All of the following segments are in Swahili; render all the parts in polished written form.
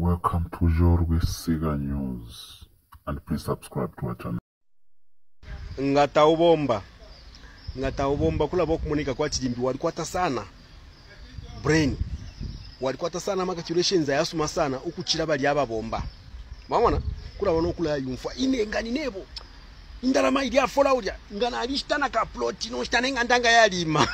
Welcome to Jorge Siga News, and please subscribe to our channel. Ngataubomba kula boku monika kwa chijimbi walikwata sana brain walikwata sana makaturations ayasuma sana ukuchira bali ababomba mamona kula wono kula yumfa ine ngani nebo indalama ili afola ulya ngana alishitana ka plot no shitana ngandanga yalima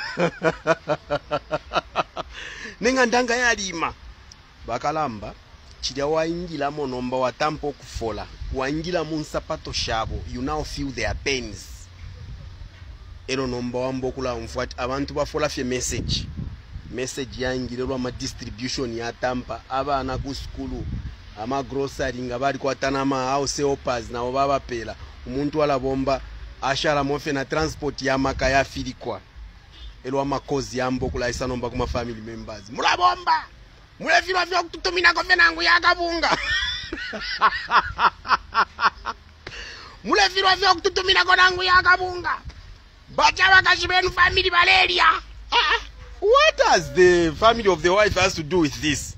nengandanga yalima bakalamba chilya waingila monomba watampo kufola waingila munsapato shabo you now feel their pains ero nomba wambo kula mfuati abantu bafola fye message yaingilelwa ma distribution ya tampa abana ku skulu ama grocery ngabali kwatana ma house helpers na baba pela umuntu wala bomba ashara mofe na transport ya maka ya filikwa elo amakozi yambo kula isa nomba kuma family members mula bomba mule vilo vyo kututumina kofe nangu ya kabunga mule vilo vyo kututumina ko nangu ya kabunga bacha wakashibenu family malaria. What does the family of the wife has to do with this?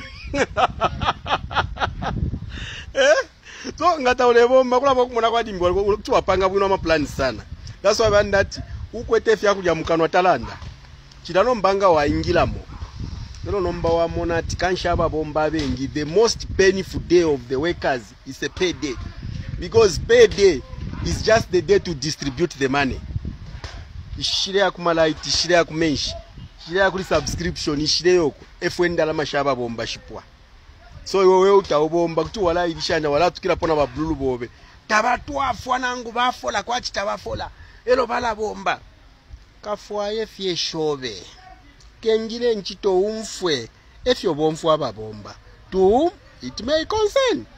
So ngata ulebomba kula bokumona kwa dimbo kuti wapanga bwino ama plan sana. That's why bandati ukwete fya kujya mukanwa talanda. Chidano mbanga waingilamo. Lero nomba wa monati kanshaba bomba bengi the most painful day of the workers is a payday. Because payday is just the day to distribute the money. Ishire ya kumalaiti, ishire ya kumenshi, ishire ya kuli subscription, ishire yoko efwenda la mashaba bomba shipwa. So wewe utaubomba kutu wala ilishanya wala tukila pona bablulu bobe tabatu afwa nangu bafola kwa chitabafola elo bala bomba kafwa efye shobe kengile nchito umfwe efyo bomfwa babomba to it may concern